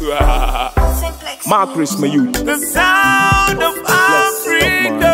Cymplex. Marcus, my youth. The sound of Africa.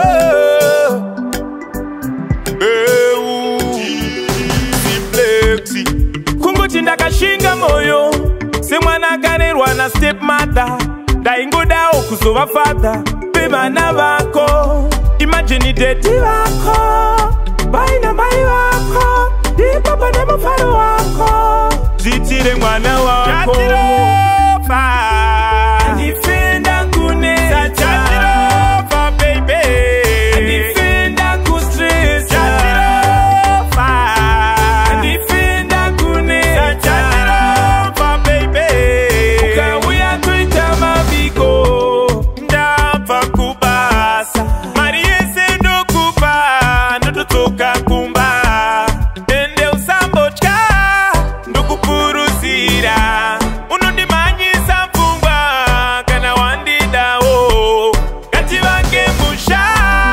Mbeu, Cymplex. Kunguti ndakashinga moyo semwana akarerwa na stepmother ndaingodawo kuzova father bevana vako. Imagine deti vako vaina mai vako ipapa nemufaro wako zvitire mwana wako. Jatirofa, andifenda kunesa Jatirofa, baby. andifenda kustresa Jatirofa, andifenda kunesa Jatirofa, baby. ukauya kuita maviko Ndabva kubasa, mari yese ndokupa, ndotodzoka kumba. Ende usambotya, ndokupuruzira. Unondimanyisa pfungwa, kana wandidawo. Ngativange musha.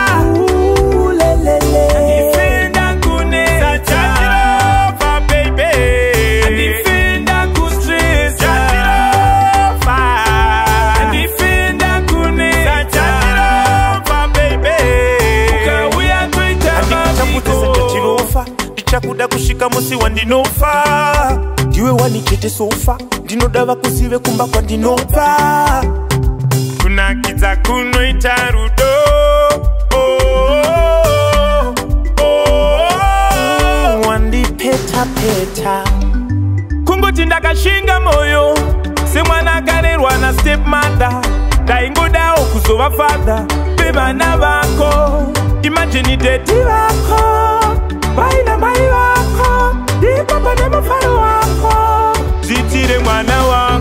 andifenda kunesa Jatirofa, baby. andifenda kustresa Jatirofa, andifenda kunesa Jatirofa, baby. ukauya kuita Ndikachakutesa maviko Jatirofa, ndichakuda kusvika musi wandinofa. Ndiwe wanichete sofa, ndinoda vakuzive kumba kwandinobva. Kunakidza kunoita rudo. Wandipeta peta. kunguti ndakashinga moyo semwana akarerwa na stepmother ndaingodawo kuzova father bevana vako. Imagine deti vako vaina mai vako ipapa nemufaro wako zvitire mwana wako.